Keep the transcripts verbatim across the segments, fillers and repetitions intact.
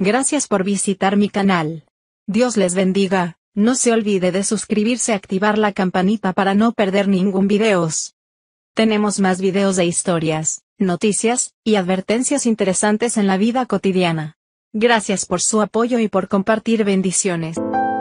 Gracias por visitar mi canal. Dios les bendiga. No se olvide de suscribirse y activar la campanita para no perder ningún videos. Tenemos más videos de historias, noticias, y advertencias interesantes en la vida cotidiana. Gracias por su apoyo y por compartir. Bendiciones.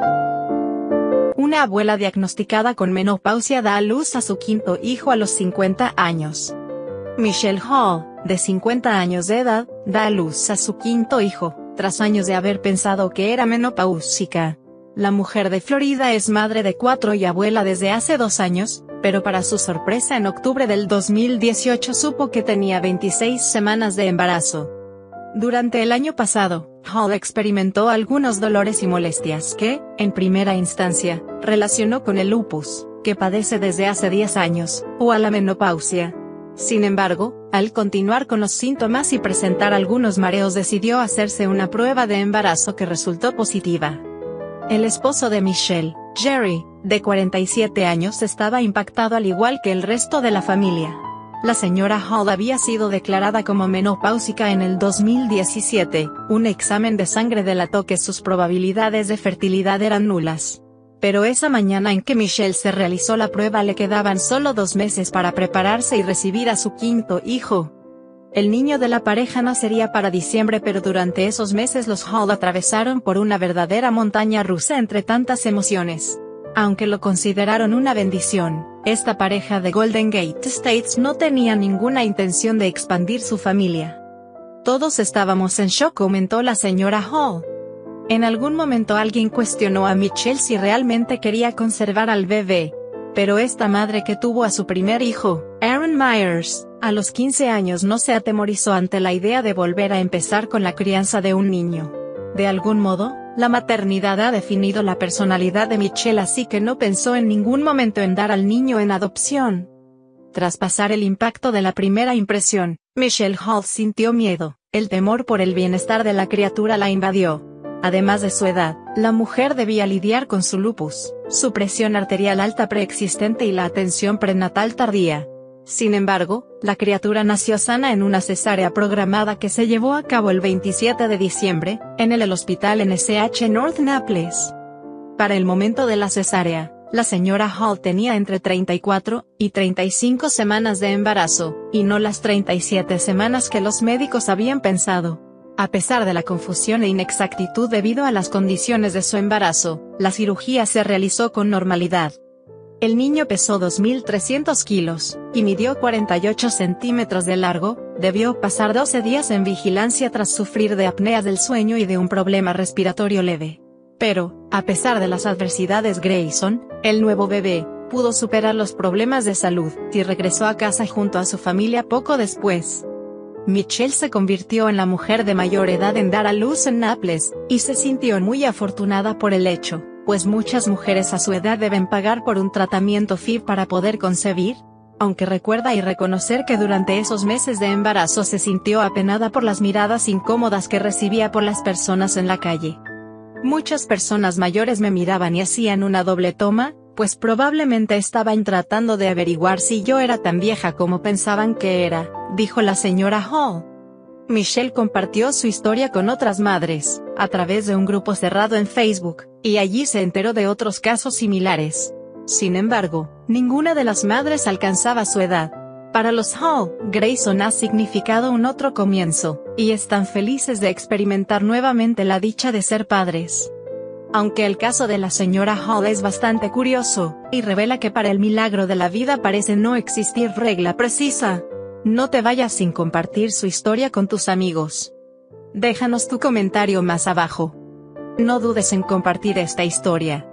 Una abuela diagnosticada con menopausia da a luz a su quinto hijo a los cincuenta años. Michelle Hall, de cincuenta años de edad, da a luz a su quinto hijo, tras años de haber pensado que era menopáusica. La mujer de Florida es madre de cuatro y abuela desde hace dos años, pero para su sorpresa en octubre del dos mil dieciocho supo que tenía veintiséis semanas de embarazo. Durante el año pasado, Hall experimentó algunos dolores y molestias que, en primera instancia, relacionó con el lupus, que padece desde hace diez años, o a la menopausia. Sin embargo, al continuar con los síntomas y presentar algunos mareos decidió hacerse una prueba de embarazo que resultó positiva. El esposo de Michelle, Jerry, de cuarenta y siete años estaba impactado al igual que el resto de la familia. La señora Hall había sido declarada como menopáusica en el dos mil diecisiete, un examen de sangre delató que sus probabilidades de fertilidad eran nulas. Pero esa mañana en que Michelle se realizó la prueba le quedaban solo dos meses para prepararse y recibir a su quinto hijo. El niño de la pareja nacería para diciembre, pero durante esos meses los Hall atravesaron por una verdadera montaña rusa entre tantas emociones. Aunque lo consideraron una bendición, esta pareja de Golden Gate Estates no tenía ninguna intención de expandir su familia. Todos estábamos en shock, comentó la señora Hall. En algún momento alguien cuestionó a Michelle si realmente quería conservar al bebé. Pero esta madre que tuvo a su primer hijo, Aaron Myers, a los quince años no se atemorizó ante la idea de volver a empezar con la crianza de un niño. De algún modo, la maternidad ha definido la personalidad de Michelle, así que no pensó en ningún momento en dar al niño en adopción. Tras pasar el impacto de la primera impresión, Michelle Hall sintió miedo. El temor por el bienestar de la criatura la invadió. Además de su edad, la mujer debía lidiar con su lupus, su presión arterial alta preexistente y la atención prenatal tardía. Sin embargo, la criatura nació sana en una cesárea programada que se llevó a cabo el veintisiete de diciembre, en el, el Hospital N S H North Naples. Para el momento de la cesárea, la señora Hall tenía entre treinta y cuatro y treinta y cinco semanas de embarazo, y no las treinta y siete semanas que los médicos habían pensado. A pesar de la confusión e inexactitud debido a las condiciones de su embarazo, la cirugía se realizó con normalidad. El niño pesó dos mil trescientos kilos, y midió cuarenta y ocho centímetros de largo. Debió pasar doce días en vigilancia tras sufrir de apnea del sueño y de un problema respiratorio leve. Pero, a pesar de las adversidades Grayson, el nuevo bebé, pudo superar los problemas de salud, y regresó a casa junto a su familia poco después. Michelle se convirtió en la mujer de mayor edad en dar a luz en Naples, y se sintió muy afortunada por el hecho, pues muchas mujeres a su edad deben pagar por un tratamiento F I V para poder concebir. Aunque recuerda y reconocer que durante esos meses de embarazo se sintió apenada por las miradas incómodas que recibía por las personas en la calle. Muchas personas mayores me miraban y hacían una doble toma, pues probablemente estaban tratando de averiguar si yo era tan vieja como pensaban que era, dijo la señora Hall. Michelle compartió su historia con otras madres, a través de un grupo cerrado en Facebook, y allí se enteró de otros casos similares. Sin embargo, ninguna de las madres alcanzaba su edad. Para los Hall, Grayson ha significado un otro comienzo, y están felices de experimentar nuevamente la dicha de ser padres. Aunque el caso de la señora Hall es bastante curioso, y revela que para el milagro de la vida parece no existir regla precisa. No te vayas sin compartir su historia con tus amigos. Déjanos tu comentario más abajo. No dudes en compartir esta historia.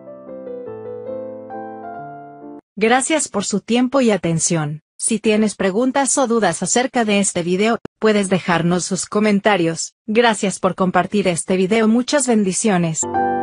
Gracias por su tiempo y atención. Si tienes preguntas o dudas acerca de este video, puedes dejarnos sus comentarios. Gracias por compartir este video. Muchas bendiciones.